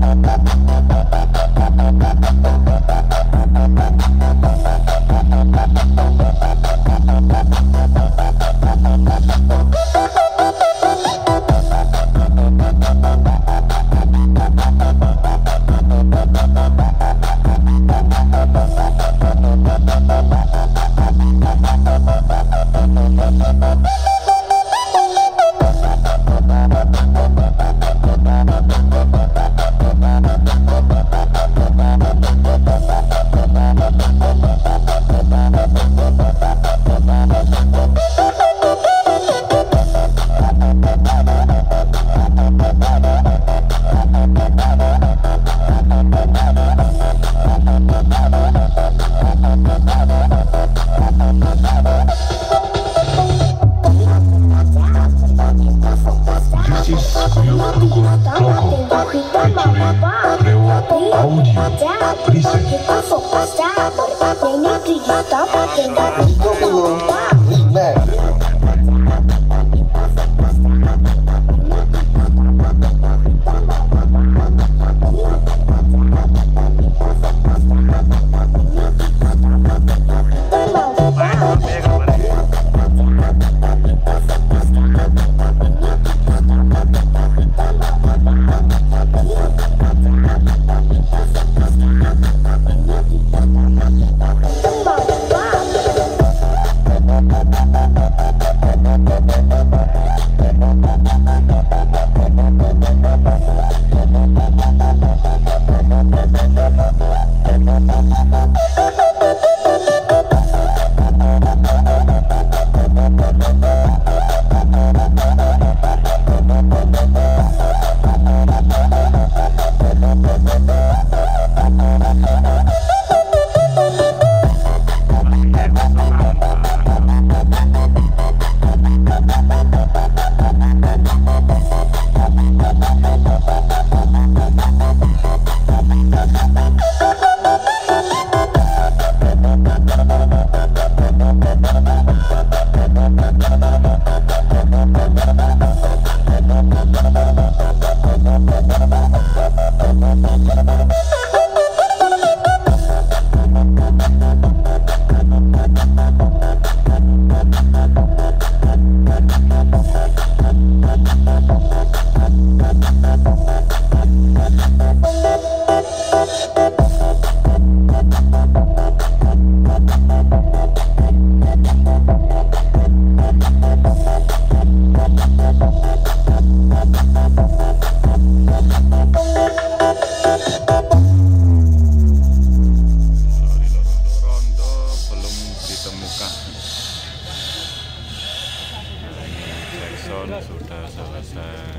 sudah selesai.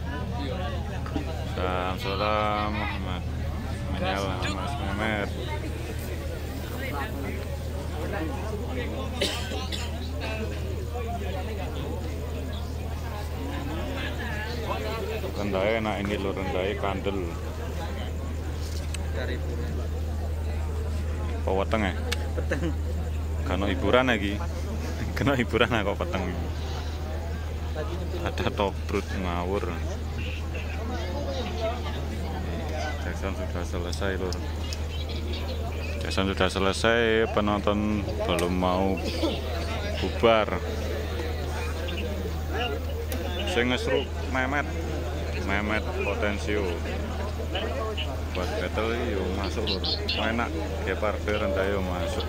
Salam Muhammad menyala Mas Mehmet. Rendahnya enak ini loh, rendahnya kandel. Kok weteng ya? Peteng. Kano hiburan lagi. Kena hiburan kok peteng. Ada tobrut ngawur. Jackson sudah selesai lur. Jackson sudah selesai, penonton belum mau bubar. Sing ngesruk Mehmet Potensio. Buat battle yo masuk lur. Enak Gepard rendah yo masuk.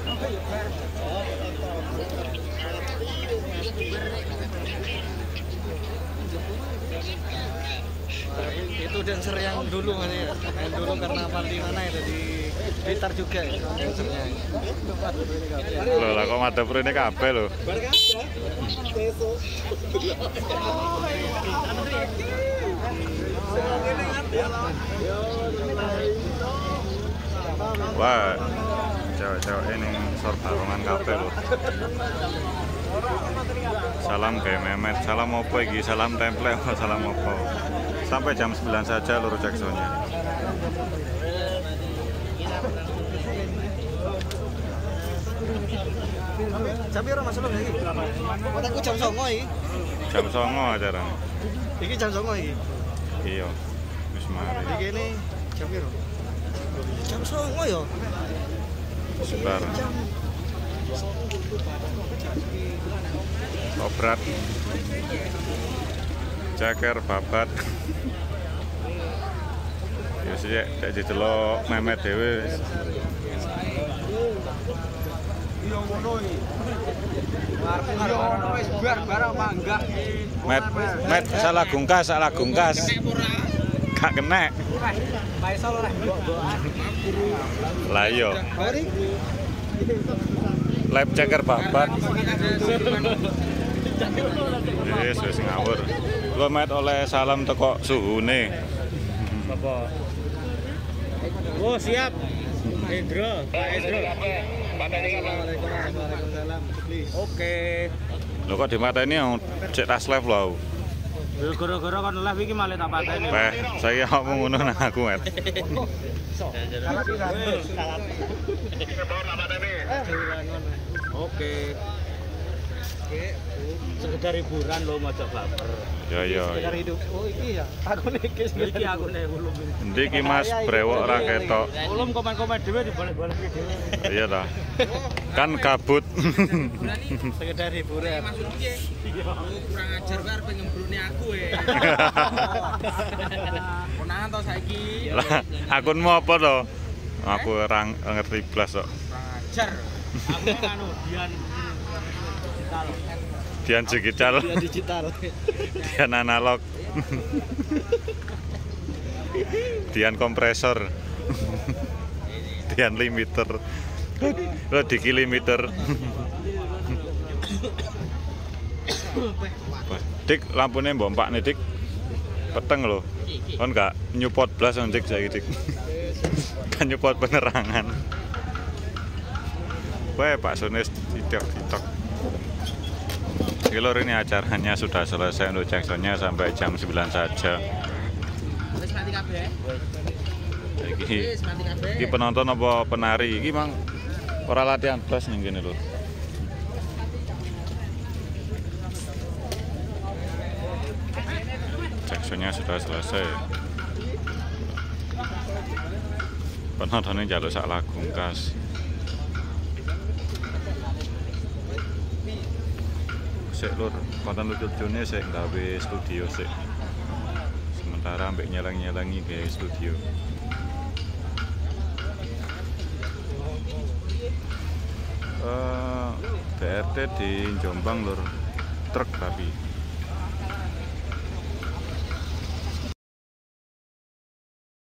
Itu dancer yang dulu kan ya, yang dulu karena party mana itu di Blitar juga ya dancernya. Loh lah kok madep rene kabeh lho. Wah, cewek-cewek ini sor barongan kabeh lho. Salam kayak Mehmet, salam opo iki, salam template, salam opo. Sampai jam 9 saja lur Jacksonnya. Jam piro Mas Lur iki? Aku jam 09 iki. Jam 09 acara. Iki jam 09 iki. Iya. Wis mari. Iki kene jam piro? Jam 09.00 ya. Sebar. Obrat. Ceker babat. Ya sih, nek didelok memet dhewe. Met salah gungkas. Gak kena. Lah iya. Lab ceker babat. Wis ngawur. Lu met oleh salam teko suhune. Bapak. Oh, siap. Hendro, Pak Hendro. Waalaikumsalam. Oke. Lho kok dimateni cek tas live lho. Lho gara-gara kon live iki malah tak pateni. Weh, saya ngomong ngono nang aku, Met. Oke. Sekedar hiburan lo ngajak baper. Ya. Sekedar hidup. Oh iki ya. Aku iki Iki aku nek ulum. Endi ki Mas brewok ra ketok. Ulum komen-komen dhewe dibalik-balik dhewe. Iya ta. Kan kabut. sekedar hiburan. Kurang ajar karo arep ngembrone aku Konangan to saiki. Lah, akunmu apa to? Aku ora ngerti blas kok. Kurang ajar. Aku anu digital. Dian digital. Dian analog. Dian kompresor. Dian limiter. Lo diki limiter. Dik, lampune mbompak nih Dik. Peteng lho. Kon gak nyupot blas on Dik saiki Dik. Kan nyupot penerangan. Weh, Pak Sunis tidak. Lor, ini acaranya sudah selesai untuk Jacksonnya sampai jam 9 saja. Ini penonton apa penari? Ini mang ora latihan blas ning kene lho. Jacksonnya sudah selesai. Penontonnya jaluk sak lagu ngkas. Sik lur, konten lucu-lucune sik gawe studio sik. Sementara ambek nyelang-nyelangi gawe studio. BRT di Jombang lur, truk tapi